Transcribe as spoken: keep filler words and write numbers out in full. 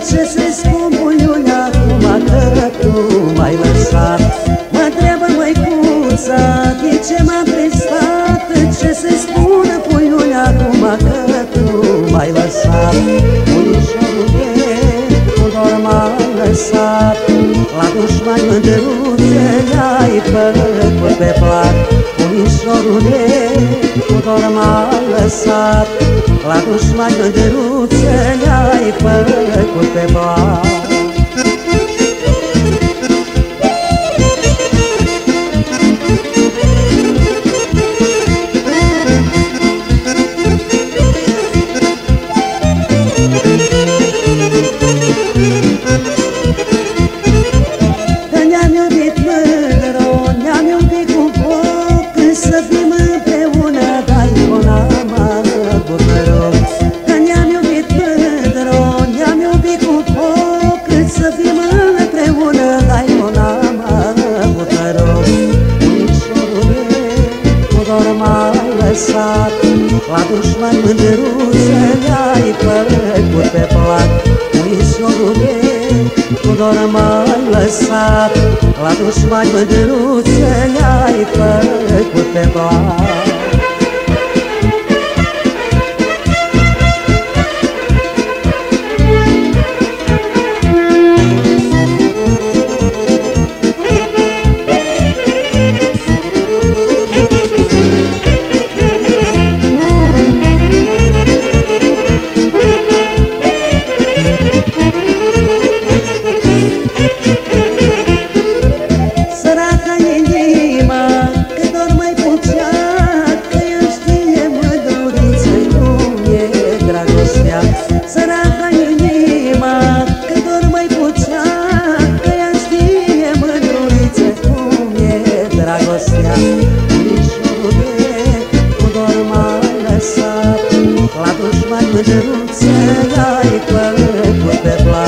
ce să-i spun puiule acum că tu m-ai lăsat? Mă întreabă măicuța, de ce m-am prestat? Ce să-i spun puiule acum că tu m-ai lăsat? Puișorule, tu doar m-ai lăsat, la dușmani mândruțe le-ai făcut pe plac. Puișorule, tu doar m-ai lăsat, la dușmani mândruțe le-ai făcut pe plac. La dușmani mândruțe le-ai făcut pe plac. Puișorule, tu doar m-ai lăsat, la dușmani mândruțe le-ai făcut pe plac. Săraca inima, că dor mai puțea, că ea știe mândruliță cum e dragostea. Puișorule, tu doar m-ai lăsat, la dușmani mândruțe le-ai făcut pe plac.